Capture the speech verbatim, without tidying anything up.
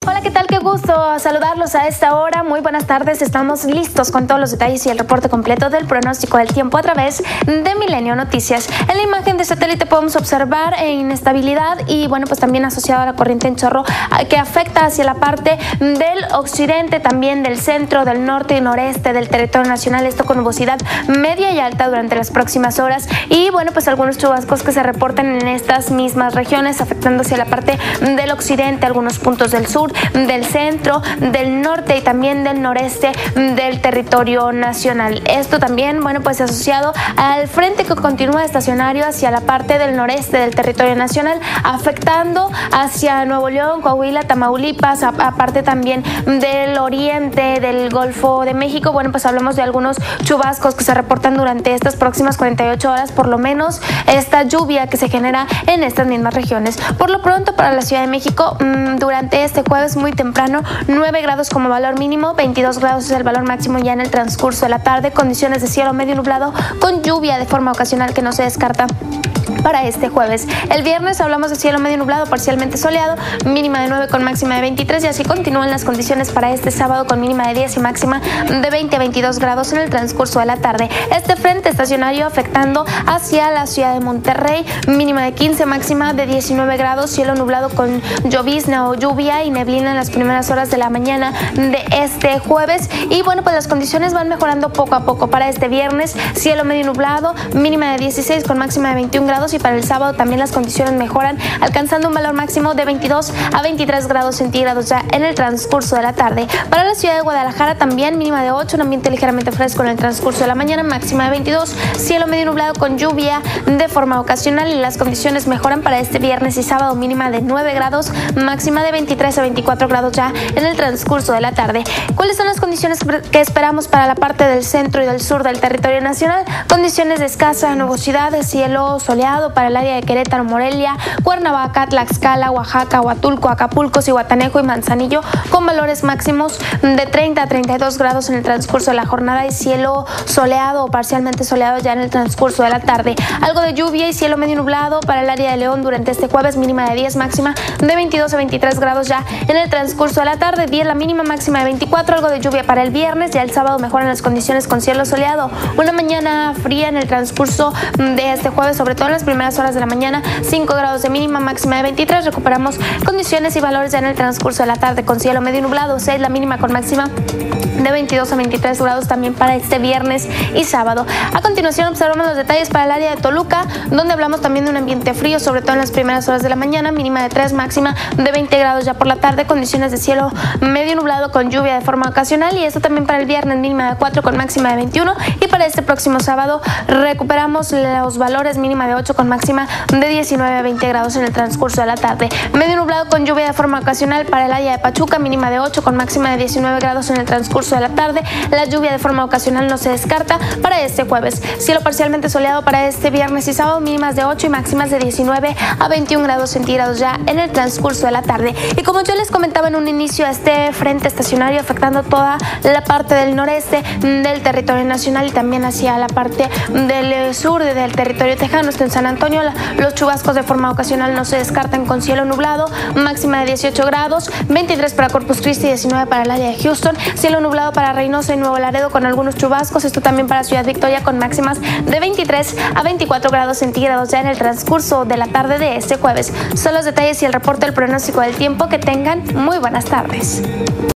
Hola, ¿qué tal? Qué gusto saludarlos a esta hora. Muy buenas tardes. Estamos listos con todos los detalles y el reporte completo del pronóstico del tiempo a través de Milenio Noticias. En la imagen de satélite podemos observar inestabilidad y, bueno, pues también asociado a la corriente en chorro que afecta hacia la parte del occidente, también del centro, del norte y noreste del territorio nacional. Esto con nubosidad media y alta durante las próximas horas y, bueno, pues algunos chubascos que se reportan en estas mismas regiones, afectando hacia la parte del occidente, algunos puntos del sur, del centro, del norte y también del noreste del territorio nacional. Esto también, bueno, pues asociado al frente que continúa estacionario hacia la parte del noreste del territorio nacional, afectando hacia Nuevo León, Coahuila, Tamaulipas, aparte también del oriente del Golfo de México. Bueno, pues hablamos de algunos chubascos que se reportan durante estas próximas cuarenta y ocho horas, por lo menos esta lluvia que se genera en estas mismas regiones. Por lo pronto, para la Ciudad de México, mmm, durante este jueves muy temprano, nueve grados como valor mínimo, veintidós grados es el valor máximo ya en el transcurso de la tarde, condiciones de cielo medio nublado con lluvia de forma ocasional que no se descarta para este jueves. El viernes hablamos de cielo medio nublado, parcialmente soleado, mínima de nueve con máxima de veintitrés, y así continúan las condiciones para este sábado con mínima de diez y máxima de veinte a veintidós grados en el transcurso de la tarde. Este frente estacionario afectando hacia la ciudad de Monterrey, mínima de quince, máxima de diecinueve grados, cielo nublado con llovizna o lluvia y neblina en las primeras horas de la mañana de este jueves. Y bueno, pues las condiciones van mejorando poco a poco. Para este viernes, cielo medio nublado, mínima de dieciséis con máxima de veintiún grados, y para el sábado también las condiciones mejoran, alcanzando un valor máximo de veintidós a veintitrés grados centígrados ya en el transcurso de la tarde. Para la ciudad de Guadalajara también mínima de ocho, un ambiente ligeramente fresco en el transcurso de la mañana, máxima de veintidós, cielo medio nublado con lluvia de forma ocasional, y las condiciones mejoran para este viernes y sábado, mínima de nueve grados, máxima de veintitrés a veinticuatro grados ya en el transcurso de la tarde. ¿Cuáles son las condiciones que esperamos para la parte del centro y del sur del territorio nacional? Condiciones de escasa nubosidad, de cielo soleado para el área de Querétaro, Morelia, Cuernavaca, Tlaxcala, Oaxaca, Huatulco, Acapulco, Zihuatanejo y Manzanillo, con valores máximos de treinta a treinta y dos grados en el transcurso de la jornada y cielo soleado o parcialmente soleado ya en el transcurso de la tarde. Algo de lluvia y cielo medio nublado para el área de León durante este jueves, mínima de diez, máxima de veintidós a veintitrés grados ya en el transcurso de la tarde. diez la mínima, máxima de veinticuatro, algo de lluvia para el viernes, ya el sábado mejoran las condiciones con cielo soleado. Una mañana fría en el transcurso de este jueves, sobre todo en las primeras horas de la mañana, cinco grados de mínima, máxima de veintitrés. Recuperamos condiciones y valores ya en el transcurso de la tarde con cielo medio nublado, seis la mínima con máxima de veintidós a veintitrés grados también para este viernes y sábado. A continuación observamos los detalles para el área de Toluca, donde hablamos también de un ambiente frío, sobre todo en las primeras horas de la mañana, mínima de tres, máxima de veinte grados ya por la tarde, condiciones de cielo medio nublado con lluvia de forma ocasional, y esto también para el viernes, mínima de cuatro con máxima de veintiuno, y para este próximo sábado recuperamos los valores, mínima de ocho con máxima de diecinueve a veinte grados en el transcurso de la tarde. Medio nublado con lluvia de forma ocasional para el área de Pachuca, mínima de ocho con máxima de diecinueve grados en el transcurso de la tarde. La lluvia de forma ocasional no se descarta para este jueves. Cielo parcialmente soleado para este viernes y sábado, mínimas de ocho y máximas de diecinueve a veintiún grados centígrados ya en el transcurso de la tarde. Y como yo les comentaba en un inicio, este frente estacionario afectando toda la parte del noreste del territorio nacional y también hacia la parte del sur del territorio tejano. Esto en San Antonio, los chubascos de forma ocasional no se descartan con cielo nublado, máxima de dieciocho grados, veintitrés para Corpus Christi, diecinueve para el área de Houston, cielo nublado para Reynosa y Nuevo Laredo con algunos chubascos, esto también para Ciudad Victoria con máximas de veintitrés a veinticuatro grados centígrados ya en el transcurso de la tarde de este jueves. Son los detalles y el reporte del pronóstico del tiempo. Que tengan muy buenas tardes.